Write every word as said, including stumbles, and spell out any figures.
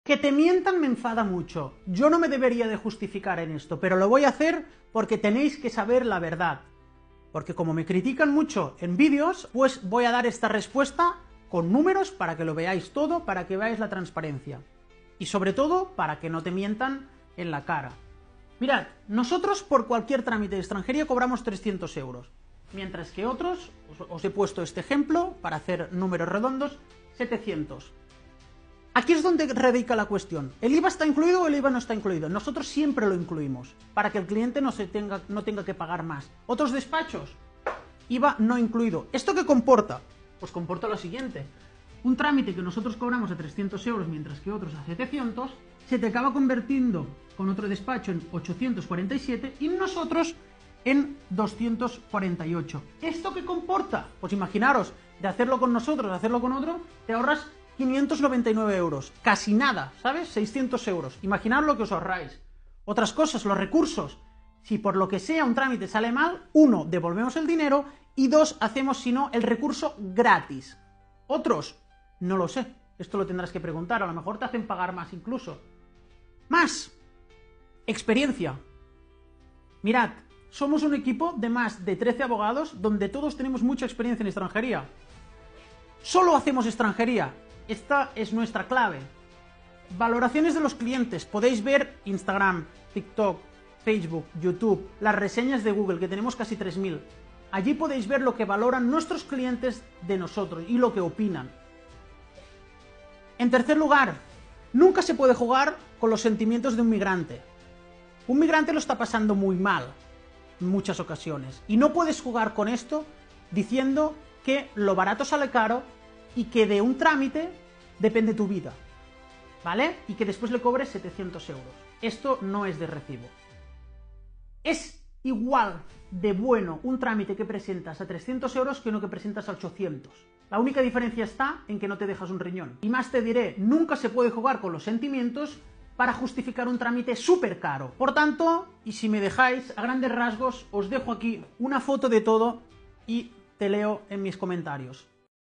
Que te mientan me enfada mucho. Yo no me debería de justificar en esto, pero lo voy a hacer porque tenéis que saber la verdad. Porque como me critican mucho en vídeos, pues voy a dar esta respuesta con números para que lo veáis todo, para que veáis la transparencia. Y sobre todo, para que no te mientan en la cara. Mirad, nosotros por cualquier trámite de extranjería cobramos trescientos euros. Mientras que otros, os, os he puesto este ejemplo, para hacer números redondos, setecientos. Aquí es donde radica la cuestión. ¿El I V A está incluido o el I V A no está incluido? Nosotros siempre lo incluimos, para que el cliente no, se tenga, no tenga que pagar más. Otros despachos, I V A no incluido. ¿Esto qué comporta? Pues comporta lo siguiente. Un trámite que nosotros cobramos a trescientos euros, mientras que otros a setecientos, se te acaba convirtiendo con otro despacho en ochocientos cuarenta y siete y nosotros en doscientos cuarenta y ocho. ¿Esto qué comporta? Pues imaginaros, de hacerlo con nosotros, de hacerlo con otro, te ahorras quinientos noventa y nueve euros, casi nada, ¿sabes? seiscientos euros. Imaginad lo que os ahorráis. Otras cosas, los recursos. Si por lo que sea un trámite sale mal, uno, devolvemos el dinero y dos, hacemos, si no, el recurso gratis. Otros, no lo sé. Esto lo tendrás que preguntar, a lo mejor te hacen pagar más incluso. Más. Experiencia. Mirad, somos un equipo de más de trece abogados donde todos tenemos mucha experiencia en extranjería. Solo hacemos extranjería. Esta es nuestra clave. Valoraciones de los clientes. Podéis ver Instagram, TikTok, Facebook, YouTube, las reseñas de Google, que tenemos casi tres mil. Allí podéis ver lo que valoran nuestros clientes de nosotros y lo que opinan. En tercer lugar, nunca se puede jugar con los sentimientos de un migrante. Un migrante lo está pasando muy mal en muchas ocasiones. Y no puedes jugar con esto diciendo que lo barato sale caro y que de un trámite depende tu vida, ¿vale? Y que después le cobres setecientos euros. Esto no es de recibo. Es igual de bueno un trámite que presentas a trescientos euros que uno que presentas a ochocientos. La única diferencia está en que no te dejas un riñón. Y más te diré, nunca se puede jugar con los sentimientos para justificar un trámite súper caro. Por tanto, y si me dejáis, a grandes rasgos, os dejo aquí una foto de todo y te leo en mis comentarios.